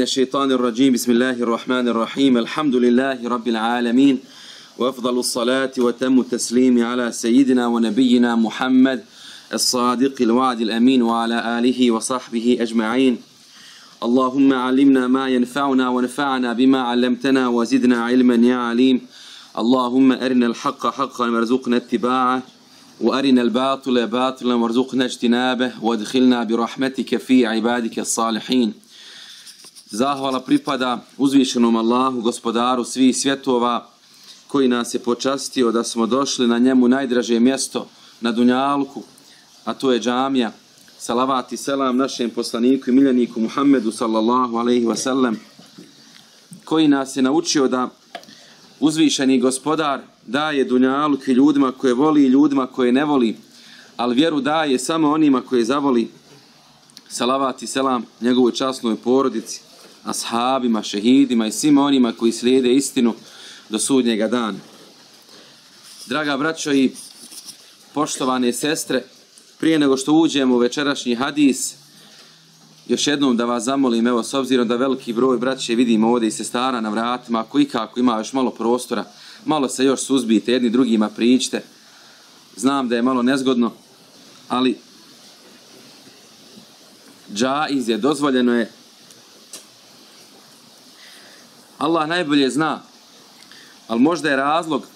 الشيطان الرجيم بسم الله الرحمن الرحيم الحمد لله رب العالمين وأفضل الصلاة وتم التسليم على سيدنا ونبينا محمد الصادق الوعد الأمين وعلى آله وصحبه أجمعين. اللهم علمنا ما ينفعنا ونفعنا بما علمتنا وزدنا علما يا عليم. اللهم أرنا الحق حقا وارزقنا اتباعه وأرنا الباطل باطلا وارزقنا اجتنابه وادخلنا برحمتك في عبادك الصالحين. Zahvala pripada uzvišenom Allahu, gospodaru svih svjetova, koji nas je počastio da smo došli na njemu najdraže mjesto na dunjalku, a to je džamija. Salavat i selam našem poslaniku i miljeniku Muhammedu sallallahu alaihi wasallam, koji nas je naučio da uzvišeni gospodar daje dunjaluk i ljudima koje voli i ljudima koje ne voli, ali vjeru daje samo onima koje zavoli. Salavat i selam njegovoj časnoj porodici, ashabima, šehidima i svima onima koji slijede istinu do sudnjega dana. Draga braćo i poštovane sestre, prije nego što uđemo u večerašnji hadis, još jednom da vas zamolim, evo, s obzirom da veliki broj braće vidimo ovdje i sestara na vratima, ako ikako ima još malo prostora, malo se još suzbijte, jedni drugima pričite. Znam da je malo nezgodno, ali džaiz je, dozvoljeno je. Allah najbolje zna, ali možda je razlog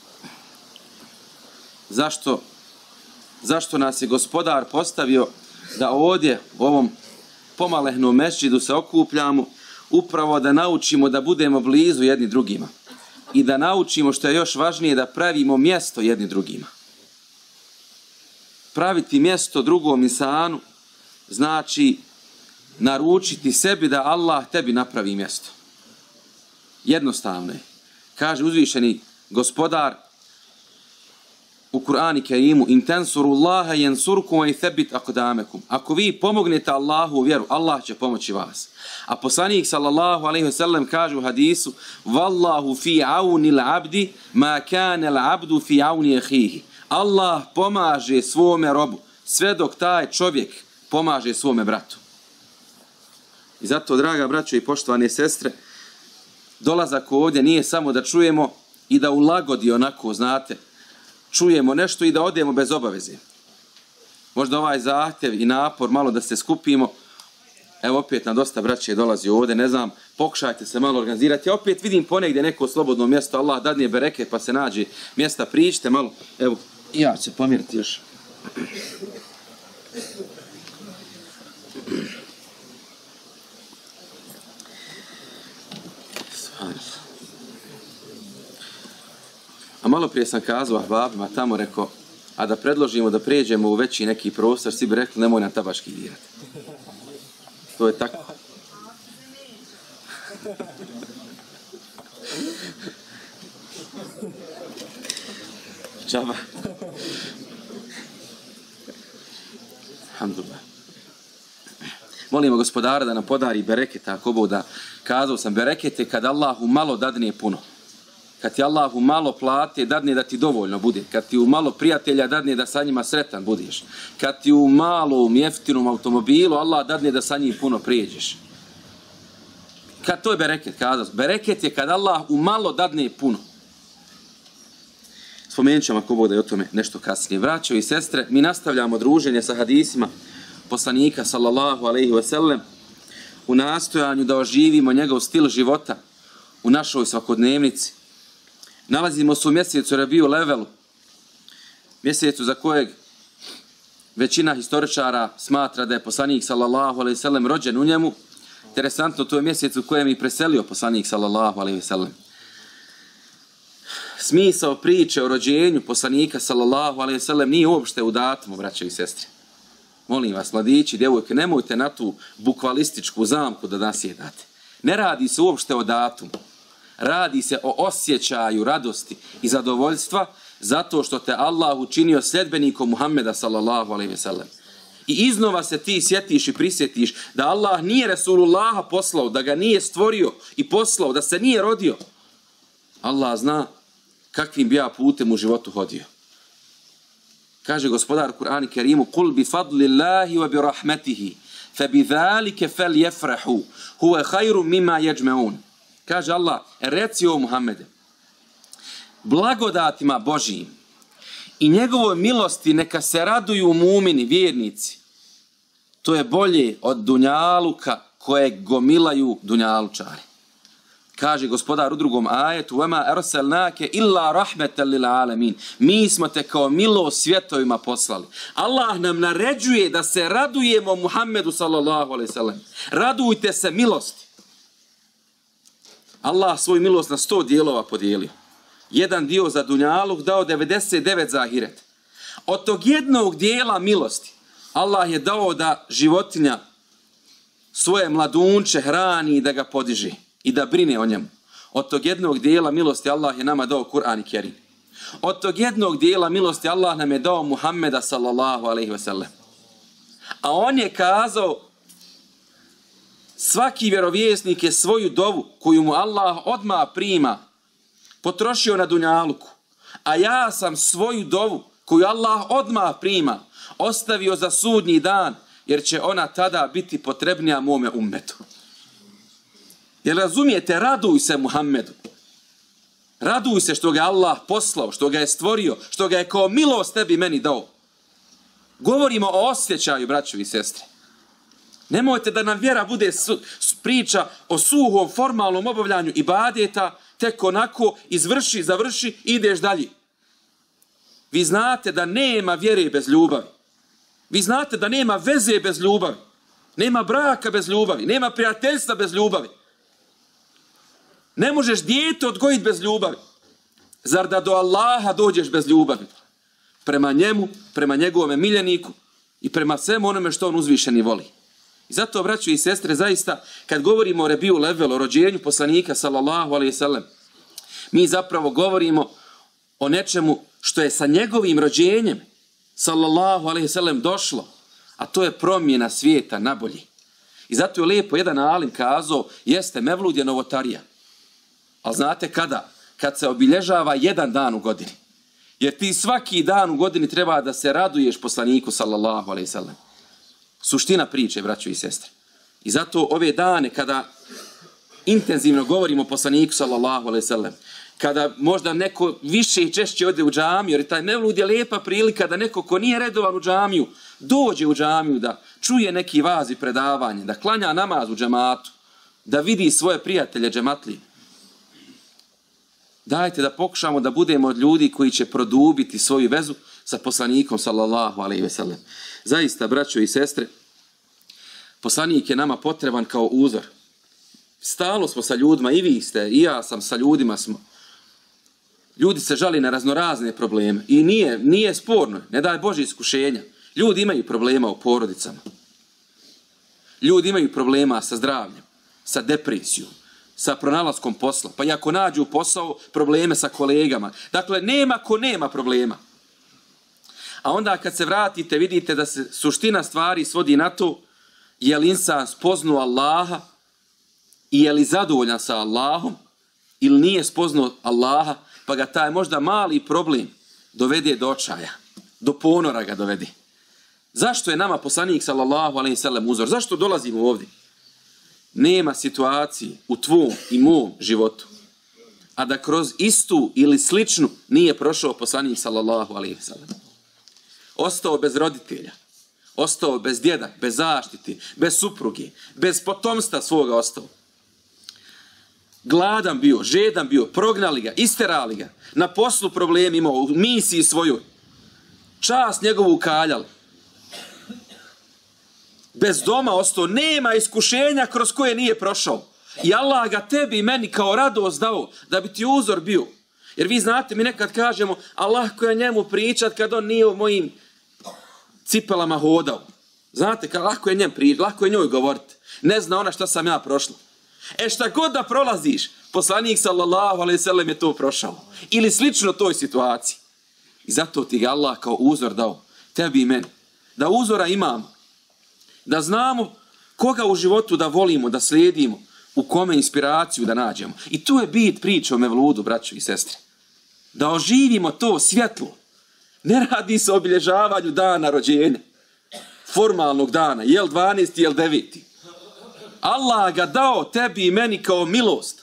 zašto nas je gospodar postavio da ovdje u ovom pomalehnom mesdžidu se okupljamo, upravo da naučimo da budemo blizu jedni drugima i da naučimo, što je još važnije, da pravimo mjesto jedni drugima. Praviti mjesto drugom insanu znači naručiti sebi da Allah tebi napravi mjesto. Jednostavno je. Kaže uzvišeni gospodar u Kur'anu Kerimu: in tansurullaha yansurkum wa yuthabbit aqdamakum. Ako vi pomognete Allahu u vjeru, Allah će pomoći vas. A poslanik sallallahu alejhi ve sellem kaže u hadisu: wallahu fi auni al-abdi ma kana al-abdu fi auni akhihi. Allah pomaže svome robu sve dok taj čovjek pomaže svome bratu. I zato, draga braćo i poštovane sestre, dolazak ovdje nije samo da čujemo i da u lagodi, onako, znate, čujemo nešto i da odemo bez obaveze. Možda ovaj zahtjev i napor malo da se skupimo. Evo, opet nam dosta braće dolazi ovdje, ne znam, pokušajte se malo organizirati. Ja opet vidim ponegdje neko slobodno mjesto, Allah dadne bereke pa se nađe mjesta, pričite malo. Evo, ja ću se pomiriti još. A malo prije sam kazao ahbabima tamo, rekao, a da predložimo da pređemo u veći neki prostor, svi bi rekli nemoj nam tabaški dirati. To je tako. Džaba. Alhamdulillah. Molimo gospodara da nam podari bereket, ako Bog da. Kazao sam, bereket je kad Allahu malo dadne puno. Kad ti Allahu malo plate, dadne da ti dovoljno bude. Kad ti u malo prijatelja dadne da sa njima sretan budeš. Kad ti u malom jeftinom automobilu Allah dadne da sa njim puno prijeđeš. Kad to je bereket, kazao sam. Bereket je kad Allah u malo dadne puno. Spomenut ćemo ako Bog da je o tome nešto kasnije. Braćo i sestre, mi nastavljamo druženje sa hadisima poslanika sallallahu alejhi ve sellem u nastojanju da oživimo njegov stil života u našoj svakodnevnici. Nalazimo se u mjesecu Rabiul Evelu, mjesecu za kojeg većina historičara smatra da je poslanik sallallahu alejhi ve sellem rođen u njemu. Interesantno, to je mjesec u kojem je preselio poslanik sallallahu alejhi ve sellem. Smisao priče o rođenju poslanika sallallahu alejhi ve sellem nije uopšte u datumu, braće i sestre. Molim vas, mladići, djevojke, nemojte na tu bukvalističku zamku da nasjedate. Ne radi se uopšte o datumu. Radi se o osjećaju radosti i zadovoljstva zato što te Allah učinio sljedbenikom Muhammeda sallallahu alejhi ve sellem. I iznova se ti sjetiš i prisjetiš da Allah nije Resulullaha poslao, da ga nije stvorio i poslao, da se nije rodio. Allah zna kakvim bi ja putem u životu hodio. Kaže gospodar Kur'anu Kerimu: "Kul bi fadlillahi wa bi rahmetihi فَبِذَالِكَ فَلْيَفْرَحُوا هُوَ خَيْرٌ مِمَّا يَجْمَعُونَ. Kaže Allah, reci o Muhammede, blagodatima Božijim i njegovoj milosti neka se raduju mumini, vjernici. To je bolje od dunjaluka koje gomilaju dunjalučari. Kaže gospodar u drugom ajetu: وَمَا أَرْسَلْنَاكَ إِلَّا رَحْمَةً لِلْعَالَمِينَ. Mi smo te kao milost svjetovima poslali. Allah nam naređuje da se radujemo Muhammedu sallallahu alejhi ve sellem. Radujte se milosti. Allah svoju milost na 100 dijelova podijelio. Jedan dio za dunjaluk, dao 99 za ahiret. Od tog jednog dijela milosti Allah je dao da životinja svoje mladunče hrani i da ga podiže i da brine o njemu. Od tog jednog dijela milosti Allah je nama dao Kur'an i Kerim. Od tog jednog dijela milosti Allah nam je dao Muhammeda sallallahu alejhi ve sellem. A on je kazao: svaki vjerovjesnik je svoju dovu koju mu Allah odmah prima potrošio na dunjaluku, a ja sam svoju dovu koju Allah odmah prima ostavio za sudnji dan, jer će ona tada biti potrebnija mome ummetu. Jer razumijete, raduj se Muhammedu. Raduj se što ga Allah poslao, što ga je stvorio, što ga je kao milost tebi meni dao. Govorimo o osjećaju, braćo i sestre. Nemojte da nam vjera bude priča o suhom, formalnom obavljanju ibadeta, tek onako izvrši, završi, ideš dalje. Vi znate da nema vjere bez ljubavi. Vi znate da nema veze bez ljubavi. Nema braka bez ljubavi. Nema prijateljstva bez ljubavi. Ne možeš dijete odgojiti bez ljubavi. Zar da do Allaha dođeš bez ljubavi? Prema njemu, prema njegovome miljeniku i prema svemu onome što on uzvišeni voli. I zato, braćo i sestre, zaista, kad govorimo o Rebiju Levelu, o rođenju poslanika, sallallahu alejhi ve sellem, mi zapravo govorimo o nečemu što je sa njegovim rođenjem, sallallahu alejhi ve sellem, došlo, a to je promjena svijeta na bolje. I zato je lijepo jedan alim kazao: jeste, Mevlud je novotarija. Ali znate kada? Kad se obilježava jedan dan u godini. Jer ti svaki dan u godini treba da se raduješ poslaniku, sallallahu alejhi ve sellem. Suština priče, braćo i sestre. I zato ove dane kada intenzivno govorimo o poslaniku, sallallahu alejhi ve sellem, kada možda neko više i češće ode u džamiju, jer taj Mevlud je lijepa prilika da neko ko nije redovan u džamiju, dođe u džamiju, da čuje neki vaaz i predavanje, da klanja namaz u džematu, da vidi svoje prijatelje džematlije. Dajte da pokušamo da budemo od ljudi koji će produbiti svoju vezu sa poslanikom, sallallahu alejhi ve sellem. Zaista, braćo i sestre, poslanik je nama potreban kao uzor. Stalno smo sa ljudima, i vi ste, i ja sam, sa ljudima smo. Ljudi se žali na raznorazne probleme i nije sporno, ne daj Bože iskušenja. Ljudi imaju problema u porodicama. Ljudi imaju problema sa zdravljem, sa depresijom, sa pronalaskom posla. Pa i ako nađu posao, probleme sa kolegama. Dakle, nema ko nema problema. A onda kad se vratite, vidite da se suština stvari svodi na to: je li insan spoznao Allaha i je li zadovoljan sa Allahom, ili nije spoznao Allaha, pa ga taj možda mali problem dovede do očaja, do ponora ga dovede. Zašto je nama poslanik, sallallahu alejhi ve sellem, uzor? Zašto dolazimo ovdje? Nema situacije u tvom i mom životu, a da kroz istu ili sličnu nije prošao poslanik, sallallahu alejhi ve sellem. Ostao bez roditelja, ostao bez djeda, bez zaštite, bez supruge, bez potomstva svoga ostao. Gladan bio, žedan bio, prognali ga, isterali ga, na poslu problem imao, u misiji svojoj, čast njegovu ukaljali. Bez doma ostao, nema iskušenja kroz koje nije prošao. I Allah ga tebi i meni kao radost dao, da bi ti uzor bio. Jer vi znate, mi nekad kažemo: Allah koja njemu pričat kad on nije u mojim cipelama hodao. Znate, lako je njem pričat, lako je njoj govoriti. Ne zna ona šta sam ja prošla. Šta god da prolaziš, poslanik, sallallahu alejhi ve sellem, je to prošao. Ili slično toj situaciji. I zato ti ga Allah kao uzor dao, tebi i meni. Da uzora imamo. Da znamo koga u životu da volimo, da slijedimo, u kome inspiraciju da nađemo. I tu je bit priče o Mevludu, braćo i sestre. Da oživimo to svjetlo. Ne radi se o obilježavanju dana rođenja. formalnog dana, jel 12. jel 9. Allah ga dao tebi i meni kao milost.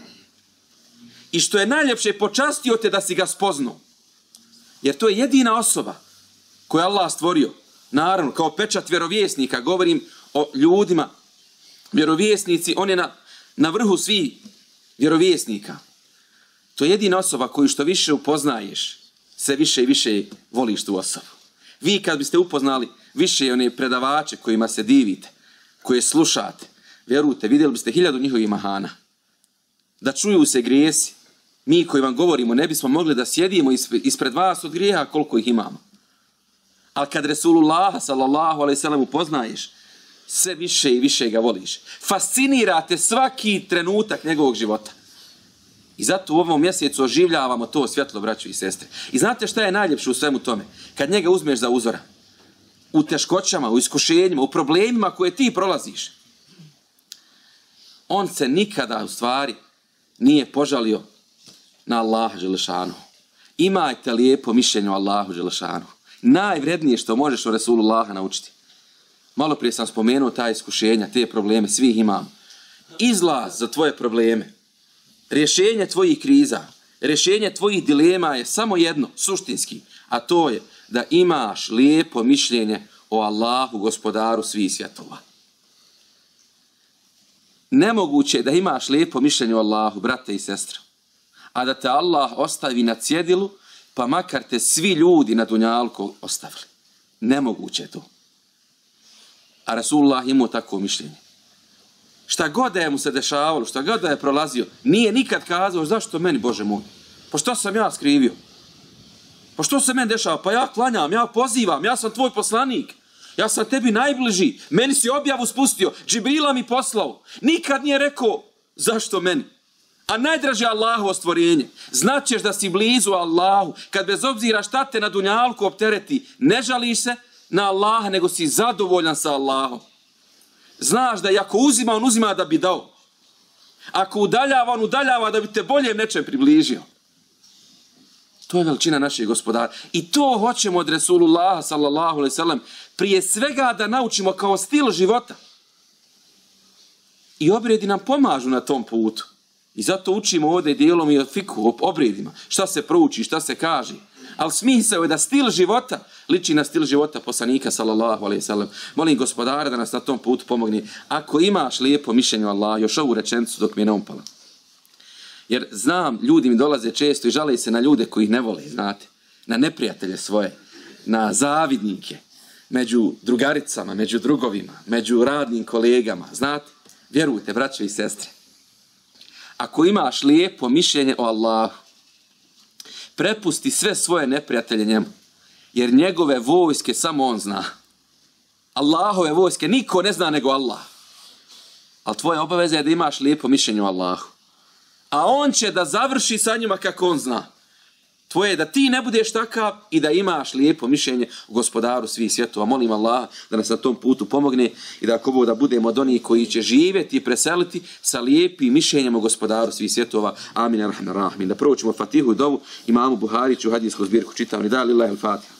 I što je najljepše, počastio te da si ga spoznao. Jer to je jedina osoba koju je Allah stvorio. Naravno, kao pečat vjerovjesnika, govorim o ljudima, vjerovjesnici, on je na vrhu svih vjerovjesnika. To je jedina osoba koju što više upoznaješ, sve više i više voliš tu osobu. Vi kad biste upoznali više one predavače kojima se divite, koje slušate, vjerujte, vidjeli biste 1000 njihovih mahana. Da čuju se grijesi. Mi koji vam govorimo ne bismo mogli da sjedimo ispred vas od grijeha koliko ih imamo. Ali kad Resulullah sallallahu alejhi ve sellem upoznaješ, sve više i više ga voliš. Fascinirate svaki trenutak njegovog života. I zato u ovom mjesecu oživljavamo to svjetlo, braćo i sestre. I znate šta je najljepše u svemu tome? Kad njega uzmeš za uzora. U teškoćama, u iskušenjima, u problemima koje ti prolaziš. On se nikada u stvari nije požalio na Allaha dželešanu. Imajte lijepo mišljenje o Allahu dželešanu. Najvrednije što možeš o Resulullaha naučiti. Malo prije sam spomenuo ta iskušenja, te probleme, svih imamo. Izlaz za tvoje probleme, rješenje tvojih kriza, rješenje tvojih dilema je samo jedno, suštinski, a to je da imaš lijepo mišljenje o Allahu, gospodaru svih svjetova. Nemoguće je da imaš lijepo mišljenje o Allahu, brate i sestre, a da te Allah ostavi na cjedilu, pa makar te svi ljudi na dunjalku ostavili. Nemoguće je to. A Rasulullah imao takvo mišljenje. Šta god da je mu se dešavalo, šta god da je prolazio, nije nikad kazao zašto meni, Bože moj. Pa što sam ja skrivio? Pa što se meni dešava? Pa ja klanjam, ja pozivam, ja sam tvoj poslanik. Ja sam tebi najbliži. Meni si objavu spustio. Džibrila mi poslao. Nikad nije rekao zašto meni. A najdraže Allahovo stvorenje. Znaćeš da si blizu Allahu. Kad bez obzira šta te na dunjalku optereti, ne žališ se na Allaha, nego si zadovoljan sa Allahom. Znaš da i ako uzima, on uzima da bi dao. Ako udaljava, on udaljava da bi te bolje nečem približio. To je veličina naših gospodara. I to hoćemo od Resulullaha sallallahu alejhi ve sellem prije svega da naučimo kao stil života. I obredi nam pomažu na tom putu. I zato učimo ovdje dijelom i o fiku, o obredima. Šta se prouči, šta se kaže. Ali smisao je da stil života liči na stil života poslanika sallallahu alejhi ve sellem. Molim gospodara da nas na tom putu pomogne. Ako imaš lijepo mišljenje o Allahu, još ovu rečenicu dok mi je ne umpala. Jer znam, ljudi mi dolaze često i žale se na ljude koji ih ne vole, znate. Na neprijatelje svoje, na zavidnike, među drugaricama, među drugovima, među radnim kolegama, znate. Vjerujte, braćo i sestre. Ako imaš lijepo mišljenje o Allahu, prepusti sve svoje neprijatelje njemu. Jer njegove vojske samo on zna. Allahove vojske niko ne zna nego Allah. Ali tvoja obaveza je da imaš lijepo mišljenje o Allahu. A on će da završi sa njima kako on zna. Tvoje je da ti ne budeš takav i da imaš lijepo mišljenje o gospodaru svih svjetova. Molim Allah da nas na tom putu pomogne i da ako da budemo od onih koji će živjeti i preseliti sa lijepim mišljenjem o gospodaru svih svjetova. Amin, arhamar rahmin. Da prvo ćemo Fatihu i dovu imamu Buhariću, hadijsku zbirku čitavni. Da, lillahi al-Fatiha.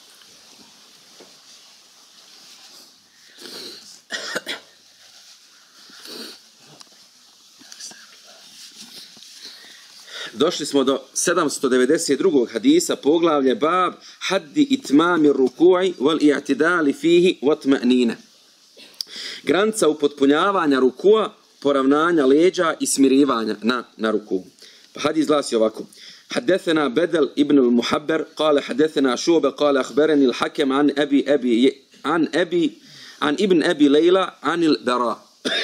Došli smo do 792. hadisa, poglavlje bab haddi itmami ruku'i wal i'tidali fihi watma'nina. Granica upotpunjavanja rukua, poravnanja leđa i smirivanja na ruku. Pa hadis glasi ovako. حدثنا بدل ابن المحبر قال حدثنا شعبة قال أخبرني الحكم عن ابن أبي ليلى عن البراء.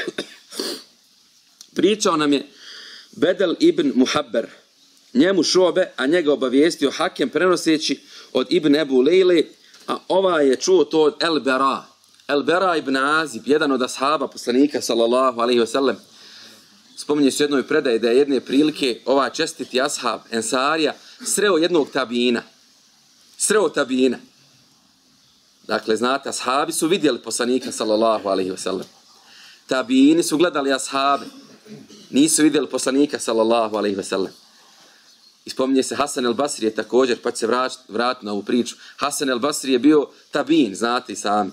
Pričao nam je Bedel ibn Muhabber, njemu Šobe, a njega obavijestio Hakem prenoseći od Ibn Ebu Lejle, a ova je čuo to od El-Bera. El-Bera ibn Azib, jedan od ashaba poslanika sallallahu alejhi ve sellem. Spominje se u jednoj predaji da je jedne prilike ova čestiti ashab Ensarija sreo jednog tabina. Sreo tabina. Dakle, znate, ashabi su vidjeli poslanika sallallahu alejhi ve sellem. Tabini su gledali ashabe. Nisu vidjeli poslanika sallallahu alejhi ve sellem. I spominje se Hasan el-Basri je također, pa će se vratiti na ovu priču. Hasan el-Basri je bio tabin, znate i sami. I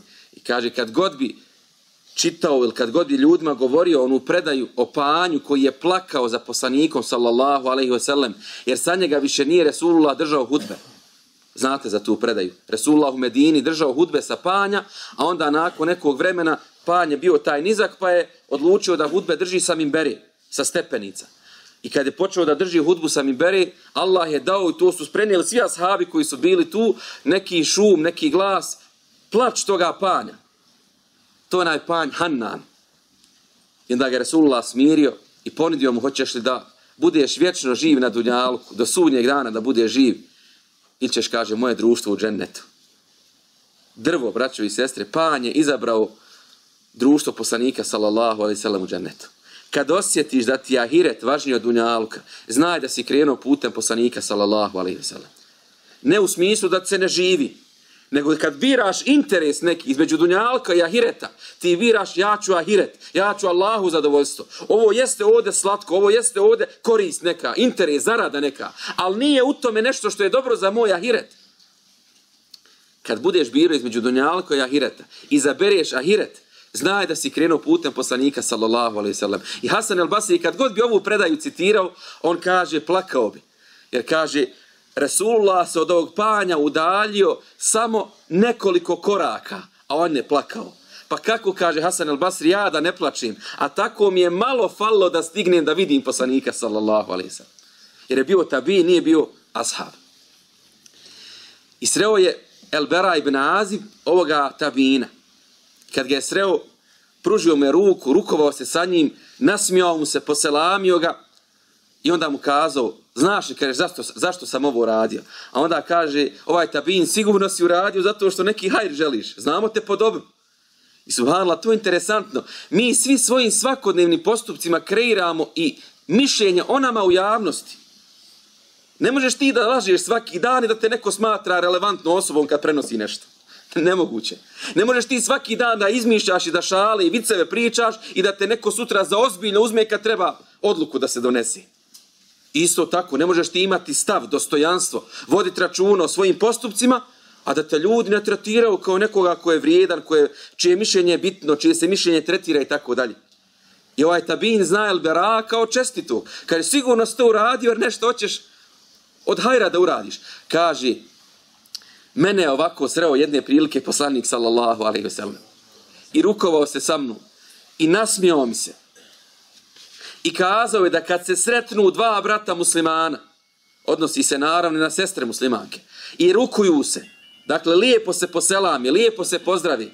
kaže, kad god bi čitao ili kad god bi ljudima govorio onu predaju o panju koji je plakao za poslanikom sallallahu alejhi ve sellem, jer sa njega više nije Resulullah držao hudbe. Znate za tu predaju. Resulullah u Medini držao hudbe sa panja, a onda nakon nekog vremena panj je bio taj nizak, pa je odlučio da hudbe drži sa minberi, sa stepenica. I kad je počeo da drži hudbu sa minberi, Allah je dao, i to su prenijeli svi ashabi koji su bili tu, neki šum, neki glas, plać toga panja. To je onaj panj Hannan. I onda ga Resulullah smirio i ponudio mu, hoćeš li da budeš vječno živ na dunjalku, do sudnjeg dana da budeš živ, ili ćeš, kaže, moje društvo u džennetu. Drvo, braćo i sestre, panj je izabrao društvo poslanika sallallahu alejhi ve sellem u džennetu. Kad osjetiš da ti je ahiret važniji od dunjaluka, znaj da si krenuo putem poslanika sallallahu alejhi ve sellem. Ne u smislu da se ne živi, nego kad biraš interes neki između dunjalka i ahireta, ti biraš, ja ću ahiret, ja ću Allahu zadovoljstvo. Ovo jeste ovdje slatko, ovo jeste ovdje korist neka, interes, zarada neka, ali nije u tome nešto što je dobro za moj ahiret. Kad budeš birao između dunjalka i ahireta, izabereš ahiret, znaj da si krenuo putem poslanika sallallahu alejhi ve sellem. I Hasan el-Basri, kad god bi ovu predaju citirao, on kaže, plakao bi. Jer kaže, Resulullah se od ovog panja udaljio samo nekoliko koraka, a on je plakao. Pa kako, kaže Hasan el-Basri, ja da ne plačim, a tako mi je malo falilo da stignem da vidim poslanika sallallahu alejhi ve sellem. Jer je bio tabi, nije bio ashab. I sreo je El-Bera ibn Azib ovoga tabina. Kad ga je sreo, pružio me ruku, rukovao se sa njim, nasmijao mu se, poselamio ga i onda mu kazao, znaš li, kaže, zašto sam ovo uradio? A onda kaže, ovaj tabin, sigurno si uradio zato što neki hajr želiš. Znamo te po dobru. I subhanallah, to je interesantno. Mi svi svojim svakodnevnim postupcima kreiramo i mišljenje o nama u javnosti. Ne možeš ti da lažeš svaki dan i da te neko smatra relevantnom osobom kad prenosi nešto. Nemoguće. Ne možeš ti svaki dan da izmišljaš i da šale i viceve pričaš i da te neko sutra za ozbiljno uzme kad treba odluku da se donesi. Isto tako, ne možeš ti imati stav, dostojanstvo, voditi računa o svojim postupcima, a da te ljudi ne tretiraju kao nekoga ko je vrijedan, čije mišljenje je bitno, čije se mišljenje tretira i tako dalje. I ovaj tabin zna El-Bera kao čestitu. Kaže, sigurno si to uradio jer nešto hoćeš od hajra da uradiš. Kaže, mene je ovako sreo jedne prilike poslanik sallallahu alejhi ve sellem. I rukovao se sa mnom. I nasmijao mi se. I kazao je da kad se sretnu dva brata muslimana, odnosi se naravno na sestre muslimanke, i rukuju se, dakle lijepo se poselami, lijepo se pozdravi,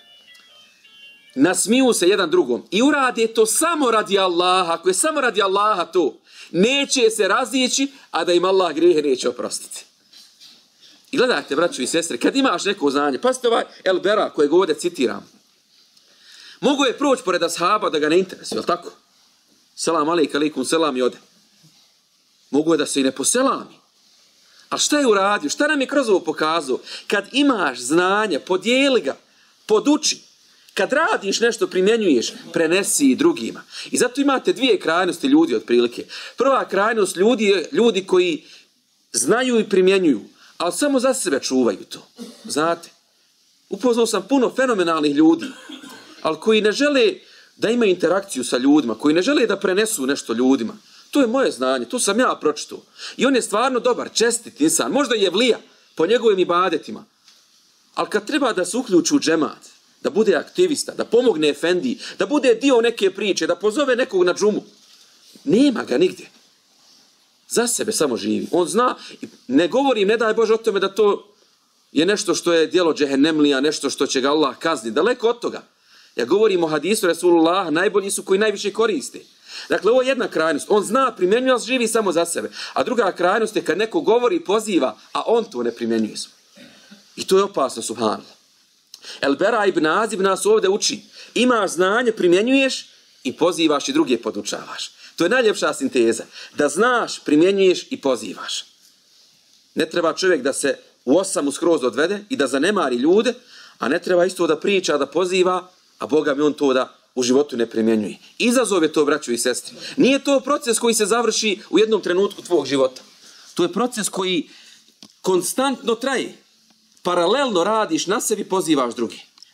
nasmiju se jedan drugom i urade to samo radi Allaha. Ako je samo radi Allaha to, neće se razići, a da im Allah grijehe neće oprostiti. I gledajte, braćo i sestre, kad imaš neko znanje, pazite ovaj El-Bera kojeg ovdje citiram, mogu je proći pored ashaba da ga ne interesuje, jel tako? Selam alejkum, selam i ode. Mogu je da se i ne poselami. A šta je uradio? Šta nam je kroz ovo pokazao? Kad imaš znanje, podijeli ga, poduči. Kad radiš nešto, primjenjuješ, prenesi i drugima. I zato imate dvije krajnosti ljudi otprilike. Prva krajnost ljudi je ljudi koji znaju i primjenjuju, ali samo za sebe čuvaju to. Znate, upoznao sam puno fenomenalnih ljudi, ali koji ne žele da imaju interakciju sa ljudima, koji ne žele da prenesu nešto ljudima. To je moje znanje, to sam ja pročitao. I on je stvarno dobar, čestit insan, možda je vlija po njegovim ibadetima. Ali kad treba da se uključi u džemat, da bude aktivista, da pomogne efendiji, da bude dio neke priče, da pozove nekog na džumu, nema ga nigdje. Za sebe samo živi. On zna, ne govorim, ne daj Bože o tome da to je nešto što je djelo džehennemlija, nešto što će ga Allah kazniti. Daleko od toga. Ja govorim o hadisu Resulullah, najbolji su koji najviše koriste. Dakle, ovo je jedna krajnost. On zna, primjenjuje, ali živi samo za sebe. A druga krajnost je kad neko govori, poziva, a on to ne primjenjuje. I to je opasno, subhanallah. El-Bera ibn Azib nas ovdje uči. Imaš znanje, primjenjuješ i pozivaš i druge podučavaš. To je najljepša sinteza. Da znaš, primjenjuješ i pozivaš. Ne treba čovjek da se u osamu skroz odvede i da zanemari ljude, a ne treba isto da priča, da poziva, a Boga mi on to da u životu ne primjenjuje. Izazov je to, braćo i sestri. Nije to proces koji se završi u jednom trenutku tvog života. To je proces koji konstantno traje. Paralelno radiš na sebi, pozivaš drugi.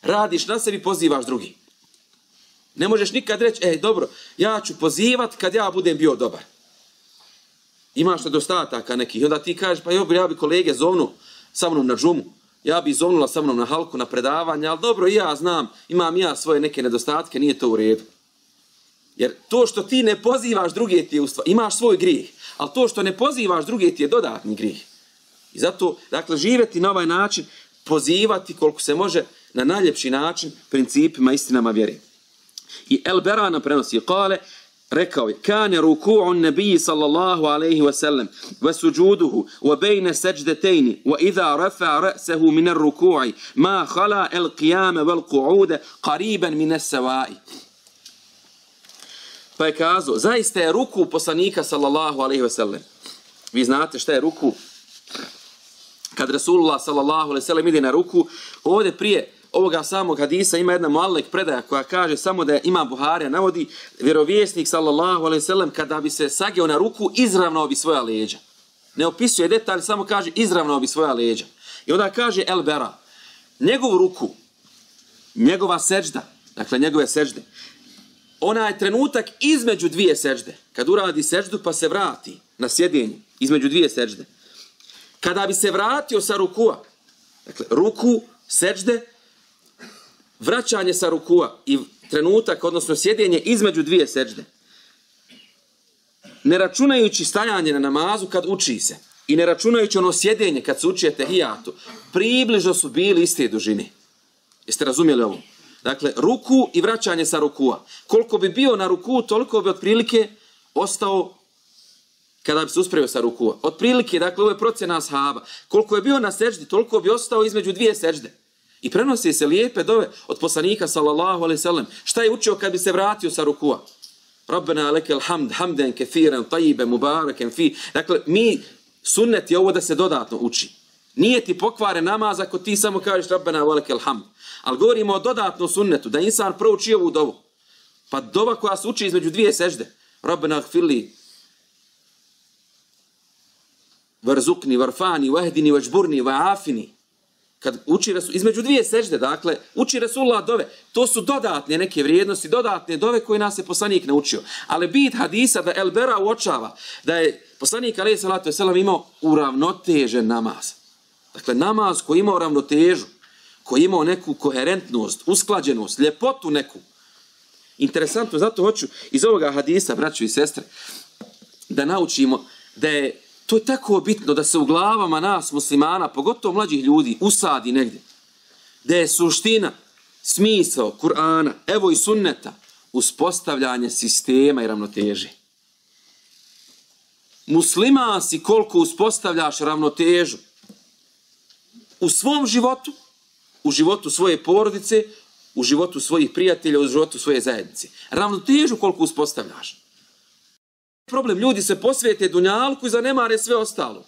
Radiš na sebi, pozivaš drugi. Ne možeš nikad reći, dobro, ja ću pozivat kad ja budem bio dobar. Imaš nedostataka nekih, onda ti kažeš, pa ja bi kolege zovnu sa mnom na džumu, ja bi zovnula sa mnom na halku, na predavanje, ali dobro, i ja znam, imam ja svoje neke nedostatke, nije to u redu. Jer to što ti ne pozivaš druge ti je imaš svoj grijeh, ali to što ne pozivaš druge ti je dodatni grijeh. I zato, dakle, živjeti na ovaj način, pozivati koliko se može na najljepši način principima, istinama vjere. I El Bera nam prenosi, rekao je, kane ruku'u nabiji sallallahu alaihi wa sallam, wa sujuduhu, wa bejne seđdetejni, wa idha rafa ra'sehu minar ruku'i, ma khala el qiyame wal qu'ude, qariban mine savai. Pa je kazao, zaista je ruku poslanika sallallahu alaihi wa sallam. Vi znate šta je ruku? Kad Rasulullah sallallahu alaihi wa sallam ide na ruku, ovdje prije ovoga samog hadisa ima jedna muallek predaja koja kaže samo da je Imam Buharija navodi vjerovjesnik sallallahu alejhi ve sellem kada bi se sageo na ruku izravno bi svoja leđa. Ne opisuje detalj, samo kaže izravno bi svoja leđa. I onda kaže El Bera, njegovu ruku, njegova seđda, dakle njegove seđde, ona je trenutak između dvije seđde. Kad uradi seđdu pa se vrati na sjedenje između dvije seđde. Kada bi se vratio sa rukua, dakle ruku, seđde, vraćanje sa rukua i trenutak, odnosno sjedenje između dvije seđde. Ne računajući stajanje na namazu kad uči se i ne računajući ono sjedenje kad se uči etehijatu, približno su bili iste dužine. Jeste razumjeli ovo? Dakle, ruku i vraćanje sa rukua. Koliko bi bio na ruku, toliko bi otprilike ostao kada bi se uspravio sa rukua. Otprilike, dakle, ovo je procjena ashaba. Koliko je bio na seđdi, toliko bi ostao između dvije seđde. I prenosi se lijepe dove od poslanika sallallahu alejhi ve sellem. Šta je učio kad bi se vratio sa rukua? Rabbena lekel hamd, hamden kefiran, tajiben, mubaraken fi. Dakle, sunnet je ovo da se dodatno uči. Nije ti pokvaren namaz ako ti samo kažeš Rabbena lekel hamd. Ali govorimo o dodatnom sunnetu, da insan prouči ovu dovu. Pa dova koja se uči između dvije sežde. Rabbena gfirli, varzukni, varfani, vahdini, vađburni, vaafini. Kad uči između dvije sežde, dakle, uči Rasulullah dove. To su dodatne neke vrijednosti, dodatne dove koje nas je poslanik naučio. Ali bit hadisa da El Bera uočava da je poslanik alejhi salatu vesselam imao uravnotežen namaz. Dakle, namaz koji imao ravnotežu, koji imao neku koherentnost, usklađenost, ljepotu neku. Interesantno, zato hoću iz ovoga hadisa, braćo i sestre, da naučimo da je to je tako bitno da se u glavama nas muslimana, pogotovo mlađih ljudi, usadi negdje. Da je suština, smisao Kur'ana, evo i sunneta, uspostavljanje sistema i ravnoteže. Musliman si koliko uspostavljaš ravnotežu u svom životu, u životu svoje porodice, u životu svojih prijatelja, u životu svoje zajednice. Ravnotežu koliko uspostavljaš. Problem, ljudi se posvijete dunjalku i zanemare sve ostalo.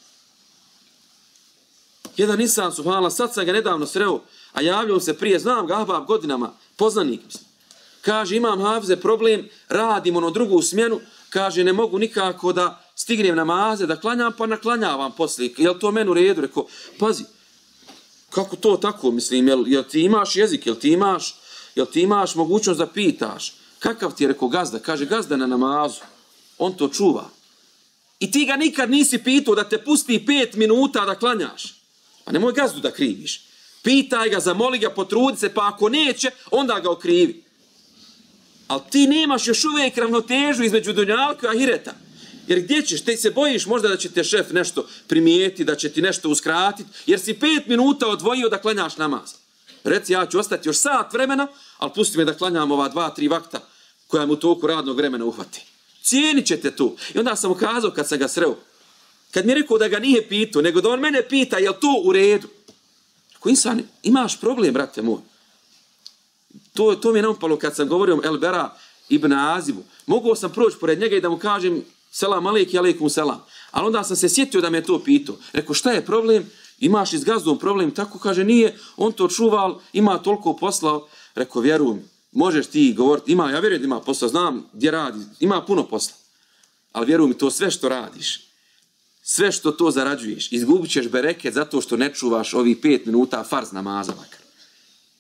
Jedan insan, subhanallah, sad sam ga nedavno sreo, a javljao se prije, znam ga ahbab godinama, poznanik. Kaže, imam hafize problem, radim ono drugu smjenu, kaže, ne mogu nikako da stignem namaze, da klanjam, pa naklanjavam poslije. Jel to meni u redu? Rekao, pazi, kako to tako, mislim, jel ti imaš jezik, jel ti imaš mogućnost da pitaš? Kakav ti je, rekao, gazda? Kaže, gazda na namazu. On to čuva. I ti ga nikad nisi pitao da te pusti 5 minuta da klanjaš. Pa nemoj gazdu da kriviš. Pitaj ga, zamoli ga, potrudi se, pa ako neće, onda ga okrivi. Ali ti nemaš još uvijek ravnotežu između dunjalka i ahireta. Jer gdje ćeš? Ti se bojiš možda da će te šef nešto primijeti, da će ti nešto uskratiti, jer si 5 minuta odvojio da klanjaš namaz. Reci, ja ću ostati još sat vremena, ali pusti me da klanjam ova 2-3 vakta koja mu u toku radnog vremena uhvati. Cijenit ćete to. I onda sam mu kazao kad sam ga sreo. Kad mi je rekao da ga nije pitao, nego da on mene pita, je li to u redu? Rekao, insan, imaš problem, brate moj. To mi je naupalo kad sam govorio El Bera ibn Azibu. Mogao sam proći pored njega i da mu kažem selam alejki, alejkum selam. Ali onda sam se sjetio da me to pitao. Rekao, šta je problem? Imaš li s gazdom problem? Tako kaže, nije. On to čuval, ima toliko posla. Rekao, vjeruj mi. Možeš ti govoriti, ja vjerujem da ima posla, znam gdje radi, ima puno posla. Ali vjeruj mi, to sve što radiš, sve što to zarađuješ, izgubit ćeš bereket zato što ne čuvaš ovih 5 minuta farz namaza makar.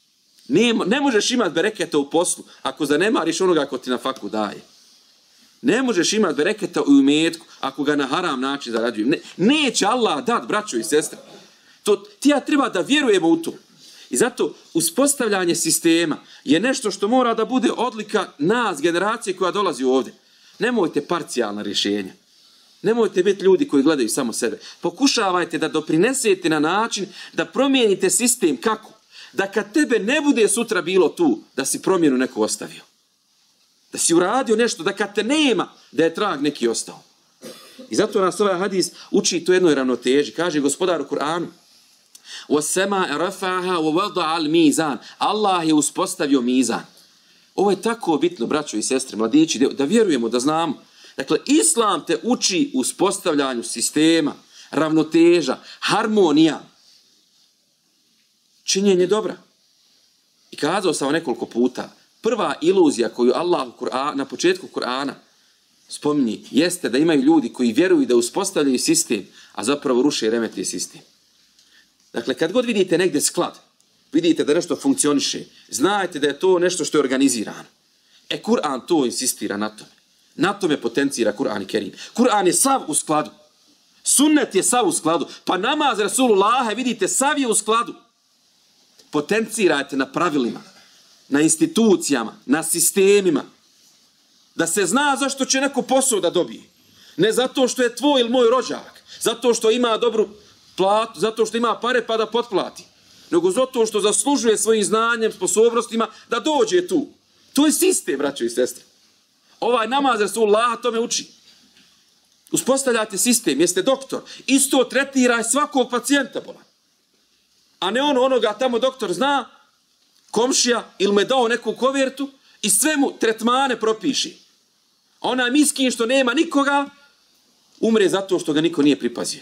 Ne možeš imati bereketa u poslu ako zanemariš onoga ko ti na faku daje. Ne možeš imati bereketa u imetku ako ga na haram način zarađuje. Neće Allah dat, braćo i sestre. Ja treba da vjerujemo u to. I zato uspostavljanje sistema je nešto što mora da bude odlika nas, generacije koja dolazi ovdje. Nemojte parcijalna rješenja. Nemojte biti ljudi koji gledaju samo sebe. Pokušavajte da doprinesete na način da promijenite sistem. Kako? Da kad tebe ne bude sutra bilo tu, da si promjenu neko ostavio. Da si uradio nešto, da kad te nema, da je trag neki ostao. I zato nas ovaj hadis uči to jednoj ravnoteži. Kaže gospodar u Kur'anu: وَسَّمَا رَفَاهَا وَوَضَعَ الْمِيزَانِ. Allah je uspostavio mizan. Ovo je tako bitno, braćo i sestre, mladići, da vjerujemo, da znamo. Dakle, Islam te uči uspostavljanju sistema, ravnoteža, harmonija, činjenje dobra. I kazao sam nekoliko puta, prva iluzija koju Allah na početku Kur'ana spominje, jeste da imaju ljudi koji vjeruju da uspostavljaju sistem, a zapravo ruše i remete sistem. Dakle, kad god vidite negdje sklad, vidite da nešto funkcioniše, znajte da je to nešto što je organizirano. Kur'an to insistira na tome. Na tome potencira Kur'an i Kerim. Kur'an je sav u skladu. Sunnet je sav u skladu. Pa namaz Rasulullaha, vidite, sav je u skladu. Potencirajte na pravilima, na institucijama, na sistemima. Da se zna zašto će neko posao da dobije. Ne zato što je tvoj ili moj rođak. Zato što ima dobru platu, zato što ima pare pa da potplati. Nego zato što zaslužuje svojim znanjem, sposobnostima da dođe tu. To je sistem, braćo i sestre. Ovaj namaz Rasulullah tome uči. Uspostavljate sistem, jeste doktor. Isto tretiraj svakog pacijenta, bolan. A ne onoga tamo doktor zna, komšija ili mu je dao neku kovertu i sve mu tretmane propiši. A onaj miskin što nema nikoga, umre zato što ga niko nije pripazio.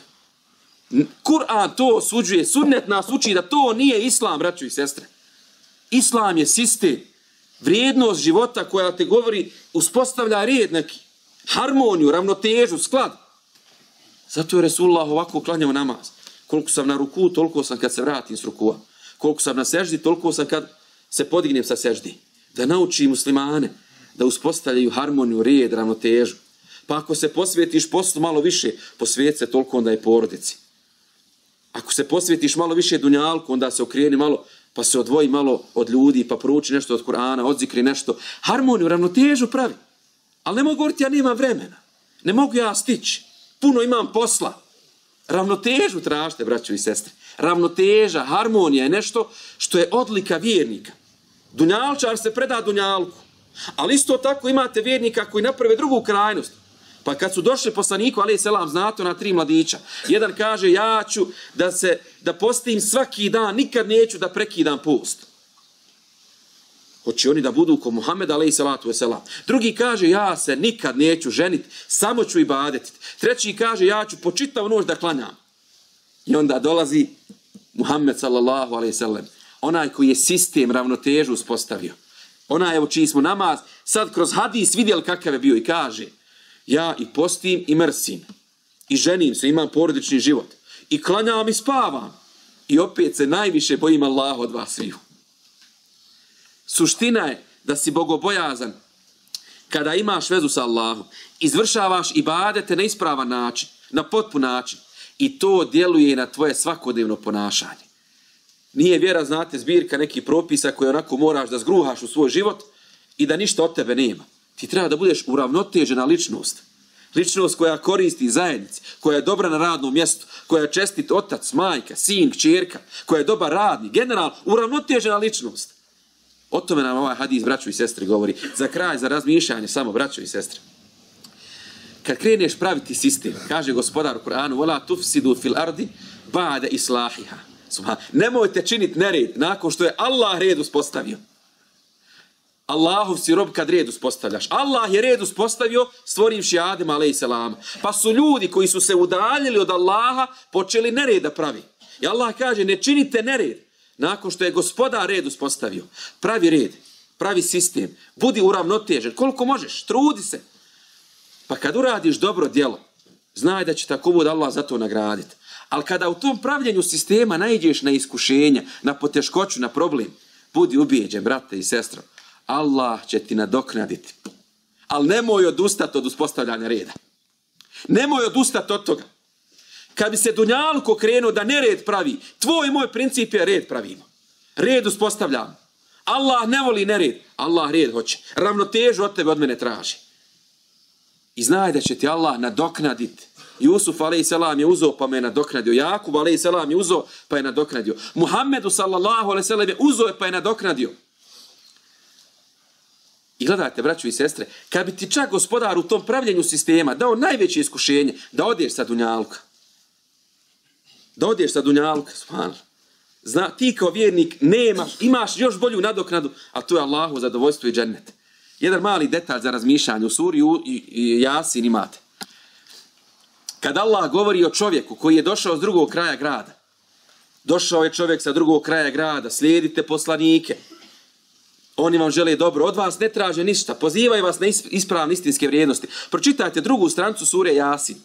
Kur'an to osuđuje, sunnet nas uči da to nije islam, braćo i sestre. Islam je sistem, vrijednost života koja te govori, uspostavlja red neki, harmoniju, ravnotežu, sklad. Zato je Resulullah ovako klanjao namaz. Koliko sam na ruku, toliko sam kad se vratim s rukua. Koliko sam na seždi, toliko sam kad se podignem sa seždi. Da nauči muslimane da uspostavljaju harmoniju, red, ravnotežu. Pa ako se posvetiš poslu malo više, posveti se toliko onda je porodici. Ako se posvetiš malo više dunjalku, onda se okrijeni malo, pa se odvoji malo od ljudi, pa prouči nešto od Kur'ana, odzikri nešto. Harmoniju, ravnotežu pravi. Ali ne mogu govoriti, ja nemam vremena. Ne mogu ja stići. Puno imam posla. Ravnotežu tražite, braćo i sestre. Ravnoteža, harmonija je nešto što je odlika vjernika. Dunjalčar se preda dunjalku. Ali isto tako imate vjernika koji naprave drugu krajnost. Pa kad su došli poslaniku, alejhi selam, znate na 3 mladića. Jedan kaže, ja ću da postim svaki dan, nikad neću da prekidam post. Hoće oni da budu ko Muhammed, alejhi salatu vesselam. Drugi kaže, ja se nikad neću ženiti, samo ću ibadeti. Treći kaže, ja ću po čitavu noć da klanjam. I onda dolazi Muhammed sallallahu alejhi ve sellem, onaj koji je sistem, ravnotežu uspostavio. Onaj, evo, čiji smo namaz sad kroz hadis vidjeli kakav je bio i kaže, ja i postim i mrsim. I ženim se, imam porodični život. I klanjam i spavam. I opet se najviše bojim Allaha od vas sviju. Suština je da si bogobojazan kada imaš vezu sa Allahom. Izvršavaš ibadete na ispravan način, na potpun način. I to djeluje na tvoje svakodnevno ponašanje. Nije vjera, znate, zbirka nekih propisa koje onako moraš da zgruhaš u svoj život i da ništa od tebe nema. Ti treba da budeš uravnotežena ličnost. Ličnost koja koristi zajednici, koja je dobra na radnom mjestu, koja je čestit otac, majka, sin, kćerka, koja je dobar radnik, general, uravnotežena ličnost. O tome nam ovaj hadis, braćo i sestre, govori. Za kraj, za razmišljanje, samo braćo i sestre. Kad kreneš praviti sistem, kaže gospodar u Kur'anu, وَلَا تُفْسِدُوا فِي الْأَرْضِ بَعْدَ إِصْلَاحِهَا. Nemojte činiti nered nakon što je Allah red uspostavio. Allahov si rob kad red uspostavljaš. Allah je red uspostavio stvorivši Adema alejhi selam. Pa su ljudi koji su se udaljili od Allaha počeli nered da pravi. I Allah kaže, ne činite nered nakon što je gospodar red uspostavio. Pravi red, pravi sistem, budi uravnotežen koliko možeš, trudi se. Pa kad uradiš dobro djelo, znaj da će tako bude Allah za to nagraditi. Ali kada u tom pravljenju sistema naiđeš na iskušenja, na poteškoću, na problem, Budi ubijeđen, brate i sestro, Allah će ti nadoknaditi. Ali nemoj odustati od uspostavljanja reda. Nemoj odustati od toga. Kad bi se dunjalko krenuo da nered pravi, tvoj i moj princip je red pravimo. Red uspostavljamo. Allah ne voli nered, Allah red hoće. Ravnotežu od tebe od mene traži. I znaj da će ti Allah nadoknaditi. Jusuf a.s. je uzeo pa me je nadoknadio. Jakub a.s. je uzeo pa je nadoknadio. Muhammedu s.a.s. je uzeo pa je nadoknadio. I gledajte, braćo i sestre, kad bi ti čak gospodar u tom pravljenju sistema dao najveće iskušenje da odeš sa dunjalka. Da odeš sa dunjalka, ti kao vjernik imaš još bolju nadoknadu, a to je Allahu zadovoljstvo i džennet. Jedan mali detalj za razmišljanje u suri Jasin imate. Kad Allah govori o čovjeku koji je došao s drugog kraja grada, došao je čovjek sa drugog kraja grada, slijedite poslanike, oni vam žele dobro, od vas ne traže ništa, pozivaju vas na ispravne istinske vrijednosti. Pročitajte drugu strancu sure Jasin.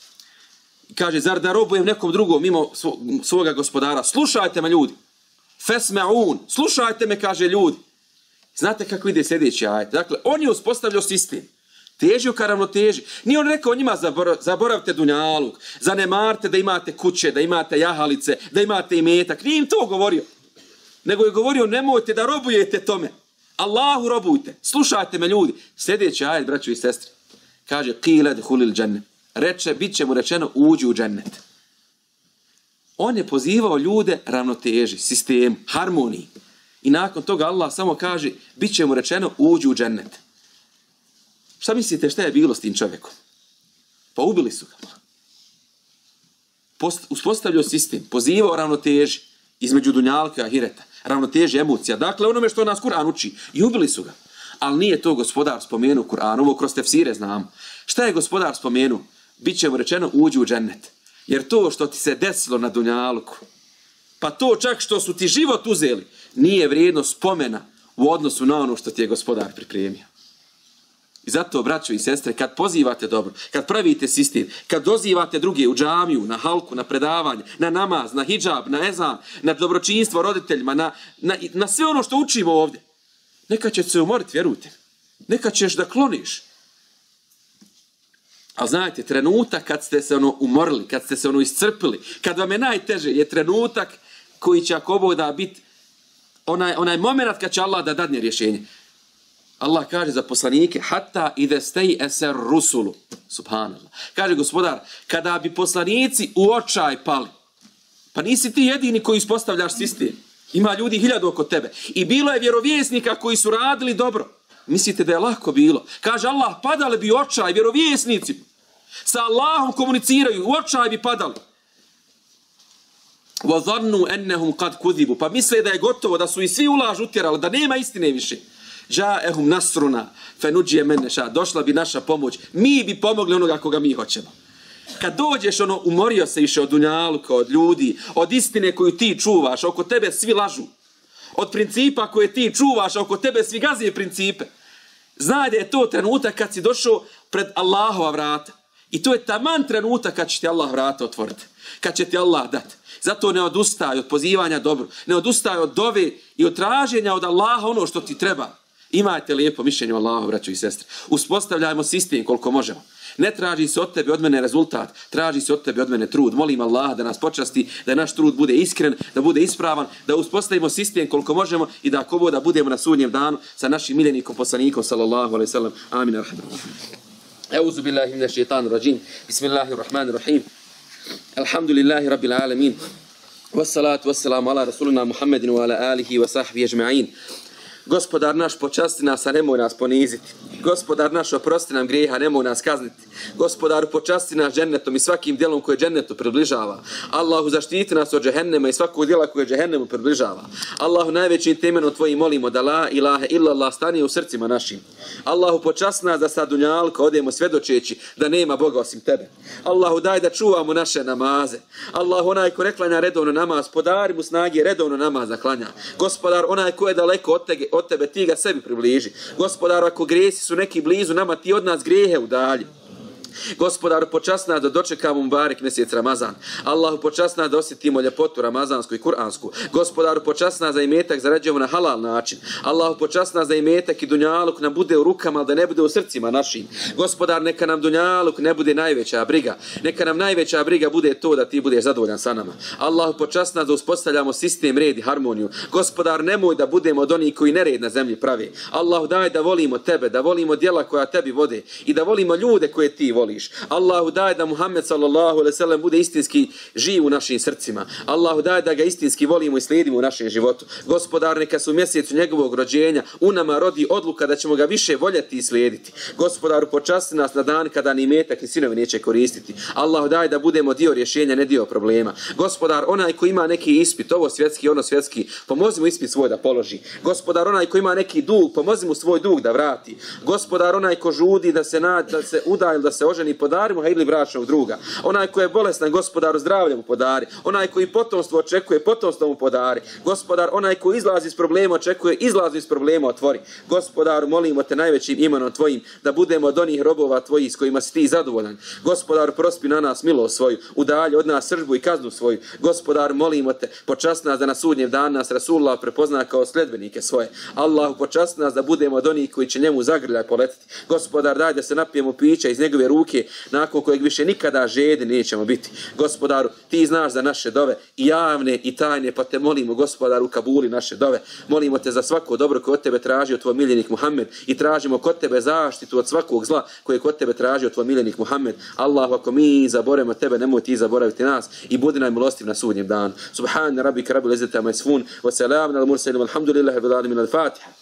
Kaže, zar da robujem nekom drugom mimo svoga gospodara? Slušajte me, ljudi. Fesme'un. Slušajte me, kaže ljudi. Znate kako ide sljedeći ajet? Dakle, on je uspostavljao sistem. Težio ka ravnoteži. Nije on rekao njima zaboravite dunjaluk, zanemarite da imate kuće, da imate jahalice, da imate imetak. Nije im to govorio. Nego je govorio nemojte da robujete tome. Allahu robujte. Slušajte me, ljudi. Sljedeći ajet, braćo i sestre. Kaže, qila dkhulil džennet. Reče, bit će mu rečeno, uđi u džennet. On je pozivao ljude ravnoteži, sistemu, harmoniji. I nakon toga Allah samo kaže, bit će mu rečeno, uđi u džennet. Šta mislite, šta je bilo s tim čovjekom? Pa ubili su ga. Uspostavljao sistem, pozivao ravnoteži između dunjalka i ahireta. Ravnoteži emocija. Dakle, onome što nas Kur'an uči. I ubili su ga. Ali nije to gospodar spomenuo Kur'an. Ovo kroz tefsire znamo. Šta je gospodar spomenuo? Biće mu rečeno uđi u džennet. Jer to što ti se desilo na dunjalku, pa to čak što su ti život uzeli, nije vrijedno spomena u odnosu na ono što ti je gospodar pripremio. I zato, braćo i sestre, kad pozivate dobro, kad pravite sistem, kad dozivate druge u džamiju, na halku, na predavanje, na namaz, na hidžab, na ezan, na dobročinstvo roditeljima, na sve ono što učimo ovdje, neka će se umoriti, vjerujte. Neka ćeš da kloniš. Ali znajte, trenutak kad ste se umorili, kad ste se iscrpili, kad vam je najteže, je trenutak koji će ako Bog da biti onaj moment kad će Allah da dadne rješenje. Allah kaže za poslanike, hatta ide stej eser rusulu. Subhanallah. Kaže gospodar, kada bi poslanici u očaj pali, pa nisi ti jedini koji ispostavljaš sistem. Ima ljudi 1000 oko tebe. I bilo je vjerovjesnika koji su radili dobro. Mislite da je lako bilo? Kaže Allah, padali bi očaj vjerovjesnici. Sa Allahom komuniciraju, u očaj bi padali. وَظَنُّوا أَنَّهُمْ قَدْ كُذِبُوا. Pa misle da je gotovo, da su i svi ulaž utjerali, da nema istine više. جَاءَهُمْ نَصْرُنَا فَنُجِيَ مَنْ نَشَاءُ. Došla bi naša pomoć. Mi bi pomogli onoga koga mi hoćemo. Kad dođeš, umorio se više od dunjaluka, od ljudi, od istine koju ti čuvaš, oko tebe svi lažu. Od principa koje ti čuvaš, oko tebe svi gaze principe. Znaj da je to trenutak kad si došao pred Allahova vrata. I to je taman trenutak kad će ti Allah vrata otvoriti. Kad će ti Allah dati. Zato ne odustaj od pozivanja dobro. Ne odustaj od dove i od traženja od Allaha ono što ti treba. Imajte lijepo mišljenje o Allahu, braćo i sestre. Uspostavljajmo sistem koliko možemo. Ne traži se od tebe, od mene rezultat. Traži se od tebe, od mene trud. Molim Allaha da nas počasti, da naš trud bude iskren, da bude ispravan, da uspostavimo sistem koliko možemo i da ako Bog da budemo na sudnjem danu sa našim miljenikom, poslanikom, sallallahu alejhi ve sellem. Amin. Euzu billahi minash shaitanir rajim. Bismillahirrahmanirrahim. Alhamdulillahi rabbil alamin. Wassalatu wassalamu ala rasulina Muhammedin wa ala alihi wa sahbihi ajma'in. Gospodar naš, počasti nas, a nemoj nas poniziti. Gospodar naš, oprosti nam grijeha, nemoj nas kazniti. Gospodaru, počasti nas džennetom i svakim djelom koje džennetu približava. Allahu, zaštiti nas od džehennema i svakog djela koje džehennemu približava. Allahu, najvećim temenom tvojim molimo da la ilaha illallah stane u srcima našim. Allahu, počasti nas da sa dunjalka odemo svjedočeći da nema Boga osim tebe. Allahu, daj da čuvamo naše namaze. Allahu, onaj ko ne klanja redovno namaz, podari mu snage redovno namaz da klanja. Gospodar, onaj ko je daleko od tebe, ti ga sebi približi. Gospodar, ako grijesi su neki blizu nama, ti od nas grijehe udalji. Gospodaru, počast nas da dočekamo Mubarek mjesec Ramazan. Allahu, počast nas da osjetimo ljepotu ramazansku i kuransku. Gospodaru, počast nas da imetak zarađujemo na halal način. Allahu, počast nas da imetak i dunjaluk nam bude u rukama, ali da ne bude u srcima našim. Gospodar, neka nam dunjaluk ne bude najveća briga. Neka nam najveća briga bude to da ti budeš zadovoljan sa nama. Allahu, počast nas da uspostavljamo sistem, red i harmoniju. Gospodar, nemoj da budemo od onih koji nered na zemlji prave. Allahu, daj da volimo tebe, da volimo djela koja tebi vode i da volimo ljude koje ti voliš. Allahu, daj da Muhammed sallallahu alejhi ve sellem bude istinski živ u našim srcima. Allahu, daj da ga istinski volimo i slijedimo u našem životu. Gospodar, neka se u mjesecu njegovog rođenja u nama rodi odluka da ćemo ga više voljeti i slijediti. Gospodaru, počasti nas na dan kada ni imetak ni sinovi neće koristiti. Allahu, daj da budemo dio rješenja, ne dio problema. Gospodar, onaj koji ima neki ispit, ovo svjetski, ono svjetski, pomozi mu ispit svoj da položi. Gospodar, onaj koji ima neki dug, pomozi mu svoj dug da vrati. Gospodar, onaj ko žudi da se uda ili da se oženi, podari mu ili bračnog druga. Onaj koji je bolestan, Gospodaru, zdravlje mu podari. Onaj koji potomstvo očekuje, potomstvo mu podari. Gospodar, onaj koji izlazi iz problema očekuje, izlazi iz problema otvori. Gospodaru, molimo te najvećim imenom tvojim da budemo od onih robova tvojih s kojima si ti zadovoljan. Gospodaru, prospi na nas milost svoju, udalji od nas sržbu i kaznu svoju. Gospodaru, molimo te, počast nas da na sudnjem danu nas Rasulullah prepozna kao sledbenike svoje. Allahu, počast nas da budemo od onih koji će njemu zagrljaj poletiti. Gospodar, daj da se napijemo pića iz njegove ruke, nakon kojeg više nikada žedi nećemo biti. Gospodaru, ti znaš za naše dove, i javne i tajne, pa te molimo, Gospodaru, kabuli naše dove. Molimo te za svako dobro koje od tebe tražio tvoj miljenik Muhammed i tražimo kod tebe zaštitu od svakog zla koje kod tebe tražio tvoj miljenik Muhammed. Allahu, ako mi zaboravimo tebe, nemoj ti zaboraviti nas i budi nam milostiv na sudnjem danu. Subhana rabbika rabbil izzati amma yasifun wa salamun alal mursalin walhamdulillahi rabbil alamin. Al-Fatiha.